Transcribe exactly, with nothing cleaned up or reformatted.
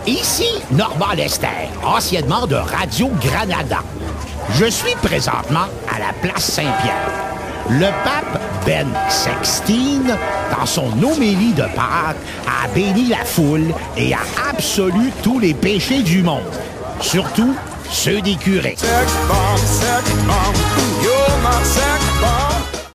Ici Normand Lester, anciennement de Radio-Granada. Je suis présentement à la place Saint-Pierre. Le pape Ben sixteen, dans son homélie de Pâques, a béni la foule et a absolu tous les péchés du monde, surtout ceux des curés. Sex bomb, sex bomb, you're my sex